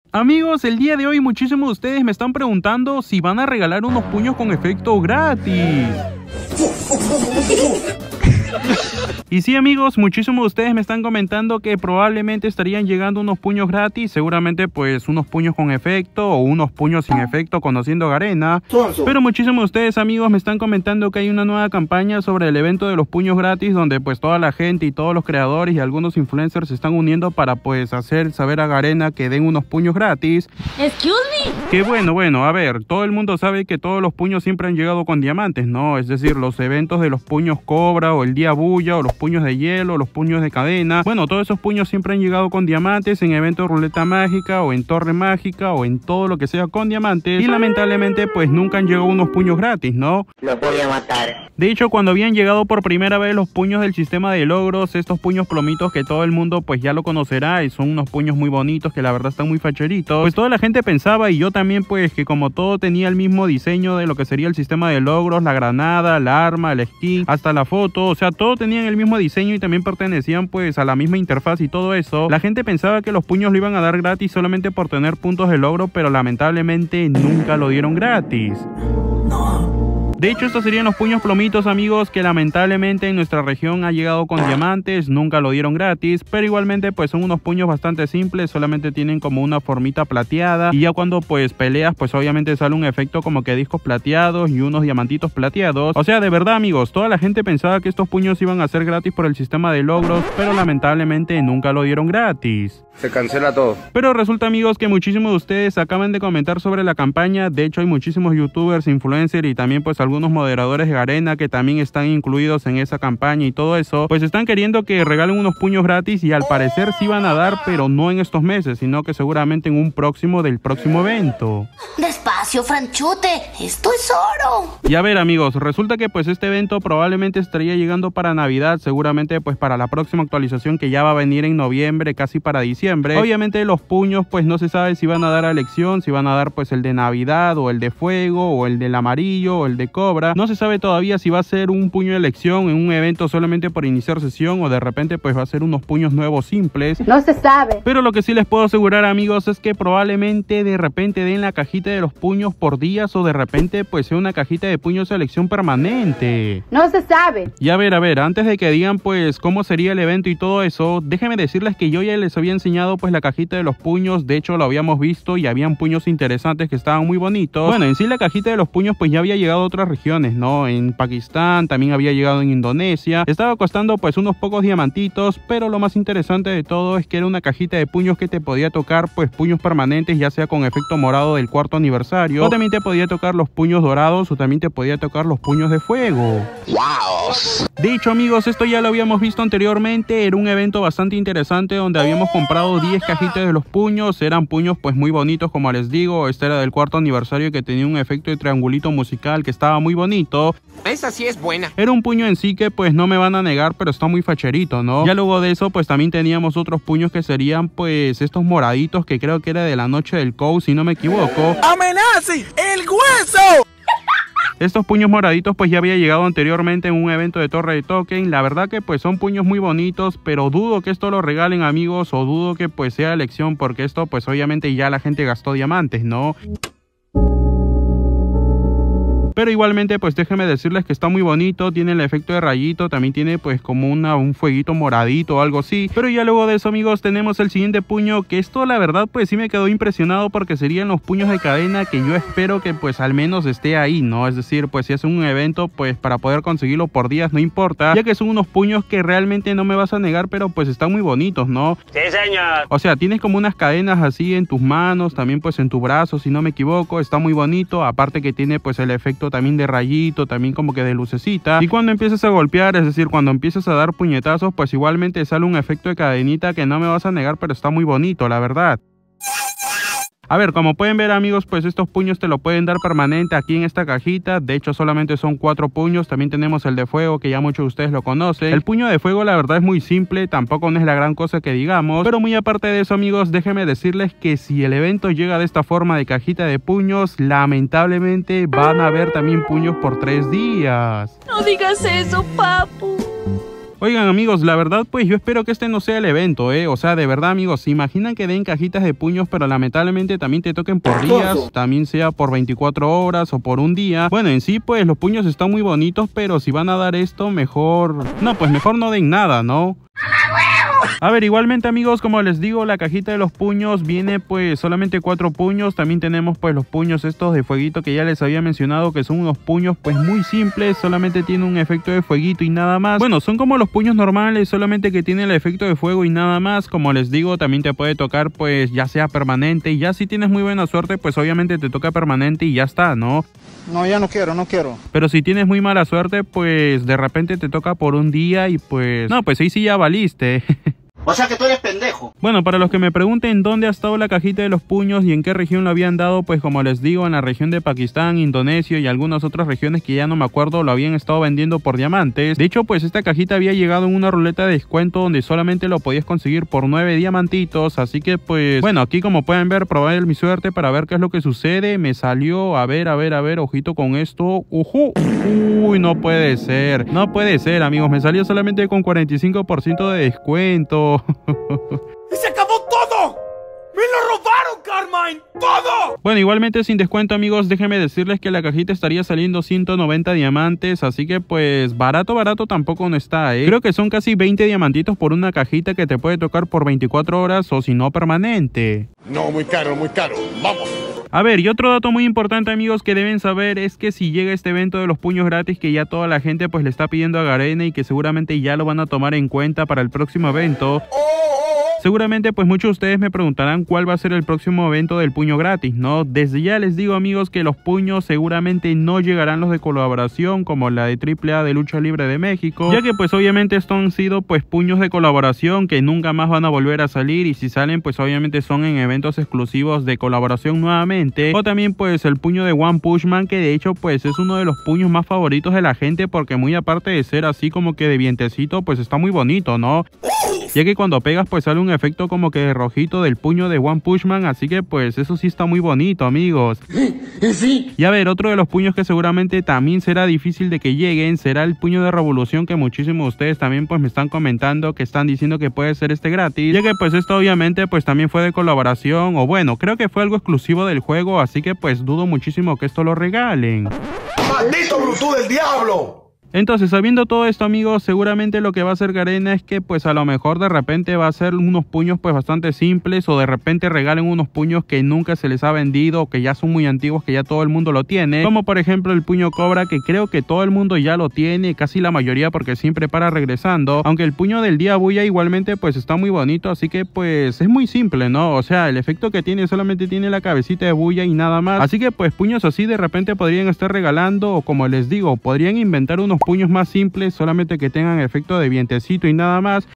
Amigos, el día de hoy muchísimos de ustedes me están preguntando si van a regalar unos puños con efecto gratis. Y sí, amigos, muchísimos de ustedes me están comentando que probablemente estarían llegando unos puños gratis, seguramente pues unos puños con efecto o unos puños sin efecto, conociendo a Garena. Pero muchísimos de ustedes, amigos, me están comentando que hay una nueva campaña sobre el evento de los puños gratis, donde pues toda la gente y todos los creadores y algunos influencers se están uniendo para pues hacer saber a Garena que den unos puños gratis. Excuse me. Que bueno, a ver, todo el mundo sabe que todos los puños siempre han llegado con diamantes, ¿no? Es decir, los eventos de los puños Cobra o el día Bulla o los puños de hielo, los puños de cadena. Bueno, todos esos puños siempre han llegado con diamantes en eventos ruleta mágica o en torre mágica o en todo lo que sea con diamantes. Y lamentablemente pues nunca han llegado unos puños gratis, ¿no? Los voy a matar. De hecho, cuando habían llegado por primera vez los puños del sistema de logros, estos puños plomitos que todo el mundo pues ya lo conocerá y son unos puños muy bonitos que la verdad están muy facheritos, pues toda la gente pensaba, y yo también, pues que como todo tenía el mismo diseño de lo que sería el sistema de logros, la granada, la arma, el skin, hasta la foto, o sea, todo tenían el mismo diseño y también pertenecían pues a la misma interfaz y todo eso, la gente pensaba que los puños lo iban a dar gratis solamente por tener puntos de logro, pero lamentablemente nunca lo dieron gratis. De hecho, estos serían los puños plomitos, amigos, que lamentablemente en nuestra región ha llegado con diamantes, nunca lo dieron gratis, pero igualmente pues son unos puños bastante simples, solamente tienen como una formita plateada y ya cuando pues peleas pues obviamente sale un efecto como que discos plateados y unos diamantitos plateados. O sea, de verdad, amigos, toda la gente pensaba que estos puños iban a ser gratis por el sistema de logros, pero lamentablemente nunca lo dieron gratis. Se cancela todo. Pero resulta, amigos, que muchísimos de ustedes acaban de comentar sobre la campaña. De hecho, hay muchísimos youtubers, influencers y también pues algunos moderadores de Garena que también están incluidos en esa campaña y todo eso, pues están queriendo que regalen unos puños gratis y al parecer sí van a dar, pero no en estos meses, sino que seguramente en un próximo evento. Despacio, Franchute, esto es oro. Y a ver, amigos, resulta que pues este evento probablemente estaría llegando para Navidad, seguramente pues para la próxima actualización que ya va a venir en noviembre, casi para diciembre. Obviamente los puños pues no se sabe si van a dar a elección, si van a dar pues el de Navidad o el de fuego o el del amarillo o el de cobra. No se sabe todavía si va a ser un puño de elección en un evento solamente por iniciar sesión o de repente pues va a ser unos puños nuevos simples. No se sabe. Pero lo que sí les puedo asegurar, amigos, es que probablemente de repente den la cajita de los puños por días o de repente pues sea una cajita de puños de elección permanente. No se sabe. Y a ver, antes de que digan pues cómo sería el evento y todo eso, déjenme decirles que yo ya les había enseñado pues la cajita de los puños. De hecho lo habíamos visto y habían puños interesantes que estaban muy bonitos. Bueno, en sí la cajita de los puños pues ya había llegado a otras regiones, ¿no? En Pakistán, también había llegado en Indonesia. Estaba costando pues unos pocos diamantitos, pero lo más interesante de todo es que era una cajita de puños que te podía tocar pues puños permanentes, ya sea con efecto morado del cuarto aniversario, o también te podía tocar los puños dorados, o también te podía tocar los puños de fuego. ¡Wow! De hecho, amigos, esto ya lo habíamos visto anteriormente. Era un evento bastante interesante donde habíamos comprado 10 cajitas de los puños. Eran puños pues muy bonitos, como les digo. Este era del cuarto aniversario que tenía un efecto de triangulito musical que estaba muy bonito. Esa sí es buena. Era un puño en sí que pues no me van a negar, pero está muy facherito, ¿no? Ya luego de eso pues también teníamos otros puños que serían pues estos moraditos, que creo que era de la noche del COU, si no me equivoco. ¡Amenazi! ¡El hueso! Estos puños moraditos pues ya había llegado anteriormente en un evento de torre de token. La verdad que pues son puños muy bonitos, pero dudo que esto lo regalen, amigos, o dudo que pues sea elección, porque esto pues obviamente ya la gente gastó diamantes, ¿no? Pero igualmente pues déjenme decirles que está muy bonito, tiene el efecto de rayito, también tiene pues como un fueguito moradito o algo así. Pero ya luego de eso, amigos, tenemos el siguiente puño, que esto la verdad pues sí me quedó impresionado, porque serían los puños de cadena, que yo espero que pues al menos esté ahí, ¿no? Es decir, pues si es un evento pues para poder conseguirlo por días no importa, ya que son unos puños que realmente no me vas a negar, pero pues están muy bonitos, ¿no? Sí, señor. O sea, tienes como unas cadenas así en tus manos, también pues en tu brazo, si no me equivoco. Está muy bonito, aparte que tiene pues el efecto también de rayito, también como que de lucecita. Y cuando empiezas a golpear, es decir, cuando empiezas a dar puñetazos, pues igualmente sale un efecto de cadenita que no me vas a negar, pero está muy bonito, la verdad. A ver, como pueden ver, amigos, pues estos puños te lo pueden dar permanente aquí en esta cajita. De hecho, solamente son 4 puños. También tenemos el de fuego, que ya muchos de ustedes lo conocen. El puño de fuego, la verdad, es muy simple. Tampoco no es la gran cosa que digamos. Pero muy aparte de eso, amigos, déjenme decirles que si el evento llega de esta forma de cajita de puños, lamentablemente van a haber también puños por 3 días. No digas eso, papu. Oigan amigos, la verdad pues yo espero que este no sea el evento, o sea, de verdad amigos, ¿se imaginan que den cajitas de puños pero lamentablemente también te toquen por días, también sea por 24 horas o por un día? Bueno, en sí pues los puños están muy bonitos, pero si van a dar esto mejor, no, pues mejor no den nada, ¿no? A ver, igualmente amigos, como les digo, la cajita de los puños viene pues solamente 4 puños. También tenemos pues los puños estos de fueguito que ya les había mencionado, que son unos puños pues muy simples, solamente tiene un efecto de fueguito y nada más. Bueno, son como los puños normales, solamente que tiene el efecto de fuego y nada más. Como les digo, también te puede tocar pues ya sea permanente, y ya si tienes muy buena suerte pues obviamente te toca permanente y ya está, ¿no? No, ya no quiero. Pero si tienes muy mala suerte pues de repente te toca por un día y pues no, pues ahí sí ya valiste. O sea que tú eres pendejo. Bueno, para los que me pregunten dónde ha estado la cajita de los puños y en qué región lo habían dado, pues como les digo, en la región de Pakistán, Indonesia y algunas otras regiones que ya no me acuerdo, lo habían estado vendiendo por diamantes. De hecho, pues esta cajita había llegado en una ruleta de descuento donde solamente lo podías conseguir por 9 diamantitos. Así que pues, bueno, aquí como pueden ver, probé mi suerte para ver qué es lo que sucede. Me salió, a ver, ojito con esto. Uy, no puede ser, amigos, me salió solamente con 45% de descuento. ¡Y se acabó todo! ¡Me lo robaron, Carmine! ¡Todo! Bueno, igualmente sin descuento amigos, déjenme decirles que la cajita estaría saliendo 190 diamantes, así que pues barato tampoco no está, Creo que son casi 20 diamantitos por una cajita que te puede tocar por 24 horas o si no permanente. No, muy caro, vamos. A ver, y otro dato muy importante amigos que deben saber es que si llega este evento de los puños gratis que ya toda la gente pues le está pidiendo a Garena y que seguramente ya lo van a tomar en cuenta para el próximo evento, seguramente pues muchos de ustedes me preguntarán cuál va a ser el próximo evento del puño gratis, ¿no? Desde ya les digo amigos que los puños seguramente no llegarán los de colaboración como la de AAA de Lucha Libre de México, ya que pues obviamente estos han sido pues puños de colaboración que nunca más van a volver a salir, y si salen pues obviamente son en eventos exclusivos de colaboración nuevamente. O también pues el puño de One Punch Man, que de hecho pues es uno de los puños más favoritos de la gente porque muy aparte de ser así como que de vientecito pues está muy bonito, ¿no? Ya que cuando pegas pues sale un efecto como que rojito del puño de One Punch Man, así que pues eso sí está muy bonito amigos. Sí. Y a ver, otro de los puños que seguramente también será difícil de que lleguen será el puño de Revolución, que muchísimos de ustedes también pues me están comentando que están diciendo que puede ser este gratis, ya que pues esto obviamente pues también fue de colaboración, o bueno, creo que fue algo exclusivo del juego, así que pues dudo muchísimo que esto lo regalen. ¡Maldito Bluetooth del diablo! Entonces, sabiendo todo esto amigos, seguramente lo que va a hacer Garena es que pues a lo mejor de repente va a ser unos puños pues bastante simples, o de repente regalen unos puños que nunca se les ha vendido o que ya son muy antiguos, que ya todo el mundo lo tiene, como por ejemplo el puño Cobra, que creo que todo el mundo ya lo tiene, casi la mayoría porque siempre para regresando, aunque el puño del Día Bulla igualmente pues está muy bonito, así que pues es muy simple, ¿no? O sea, el efecto que tiene solamente tiene la cabecita de Bulla y nada más, así que pues puños así de repente podrían estar regalando, o como les digo, podrían inventar unos puños más simples, solamente que tengan efecto de vientecito y nada más,